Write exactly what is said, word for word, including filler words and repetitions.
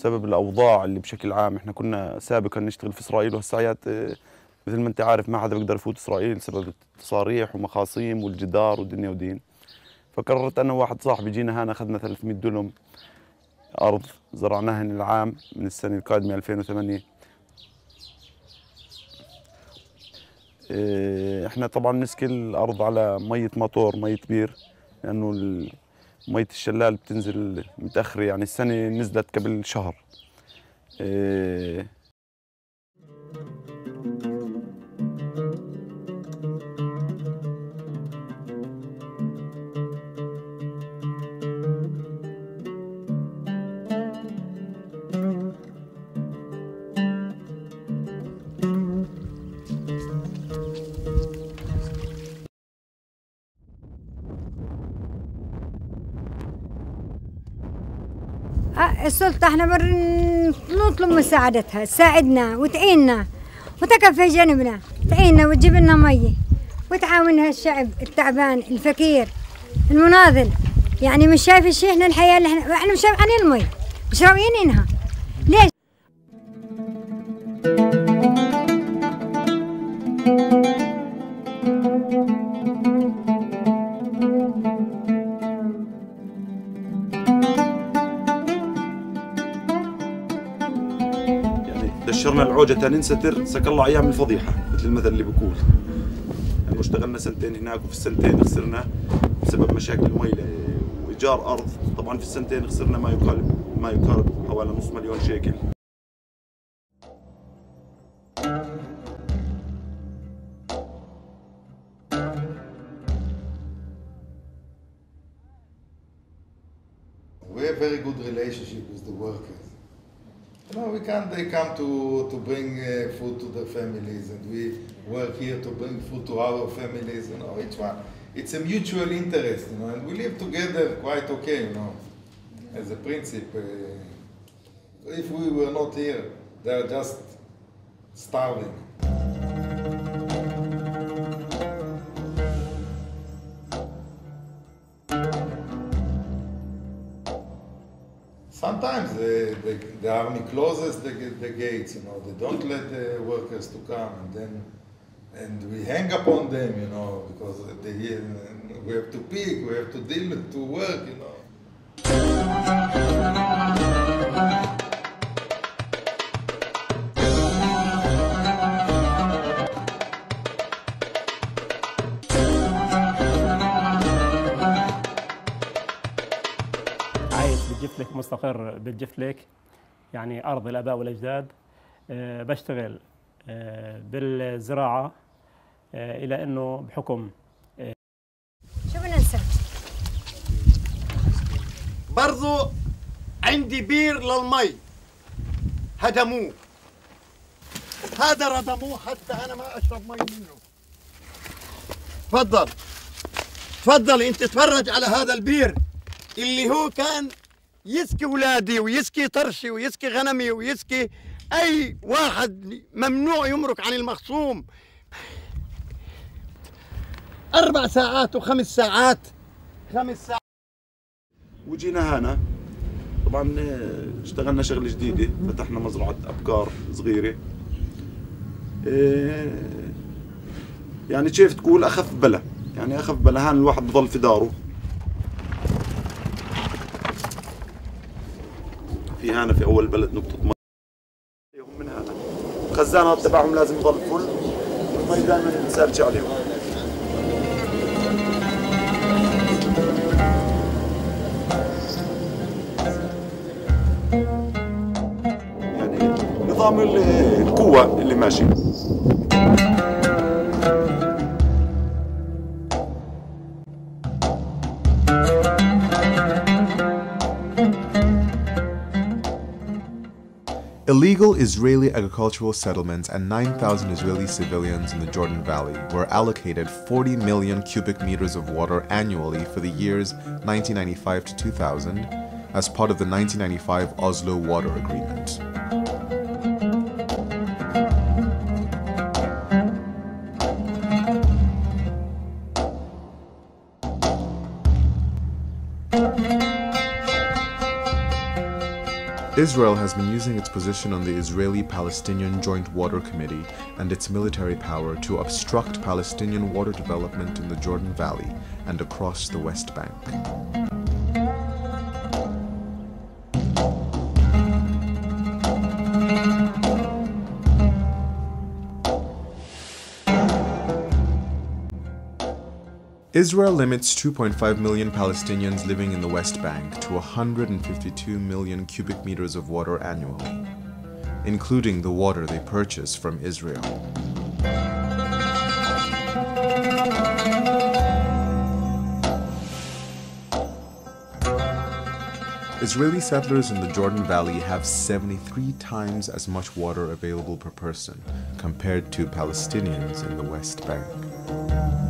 بسبب الأوضاع اللي بشكل عام. إحنا كنا سابقا نشتغل في إسرائيل، وهالساعات مثل ما أنت عارف ما حدا بيقدر يفوت إسرائيل بسبب التصاريح ومخاصيم والجدار والدنيا ودين. فقررت أنا وواحد صاحبي جينا هنا أخذنا ثلاثمئة دلم أرض زرعناها العام من السنة القادمة ألفين وثمانية. إحنا طبعا نسقي الأرض على مية مطور، مية بير، لأنه مية الشلال بتنزل متأخرة، يعني السنة نزلت قبل شهر. السلطة احنا نطلب مساعدتها، تساعدنا وتعيننا وتقف في جنبنا، تعيننا وتجيب لنا مية وتعاونها الشعب التعبان الفقير المناضل. يعني مش شايف الشيء، احنا الحياة اللي احنا احنا مش شايفين المي، مش راويينها ليش؟ دشرنا العوجة ننستر سك الله أيام الفضيحة، مثل المثل اللي بقول. يعني اشتغلنا سنتين هناك، وفي السنتين خسرنا بسبب مشاكل المي وإيجار أرض. طبعا في السنتين خسرنا ما يقارب ما يقارب حوالي نص مليون شيكل. We have very good relationship with the workers. You know, we can, they come to, to bring uh, food to their families, and we work here to bring food to our families, you know, each one. It's a mutual interest, you know, and we live together quite okay, you know, as a principle. Uh, if we were not here, they're just starving. Sometimes the, the, the army closes the, the gates, you know, they don't let the workers to come, and then and we hang upon them, you know, because they, we have to pick, we have to deal to work, you know. بالجفلك، مستقر بالجفلك، يعني أرض الآباء والأجداد. أه بشتغل أه بالزراعة أه إلى أنه بحكم أه شو بدنا نسوي؟ برضو عندي بير للمي هدموه، هذا ردموه حتى أنا ما أشرب مي منه. تفضل تفضل أنت تتفرج على هذا البير اللي هو كان يسقي ولادي ويسقي طرشي ويسقي غنمي ويسقي أي واحد ممنوع يمرق عن المخصوم. أربع ساعات وخمس ساعات خمس ساعات. وجينا هنا طبعا اشتغلنا شغلة جديدة، فتحنا مزرعة أبقار صغيرة. يعني كيف تقول أخف بلا، يعني أخف بلا، هان الواحد بضل في داره. في هنا في أول بلد نقطة مي من هنا، الخزانات تبعهم لازم يضل فل، والمي دائما نسالش عليهم. يعني نظام القوة اللي ماشي. Illegal Israeli agricultural settlements and nine thousand Israeli civilians in the Jordan Valley were allocated forty million cubic meters of water annually for the years nineteen ninety-five to two thousand as part of the nineteen ninety-five Oslo Water Agreement. Israel has been using its position on the Israeli-Palestinian Joint Water Committee and its military power to obstruct Palestinian water development in the Jordan Valley and across the West Bank. Israel limits two point five million Palestinians living in the West Bank to one hundred fifty-two million cubic meters of water annually, including the water they purchase from Israel. Israeli settlers in the Jordan Valley have seventy-three times as much water available per person compared to Palestinians in the West Bank.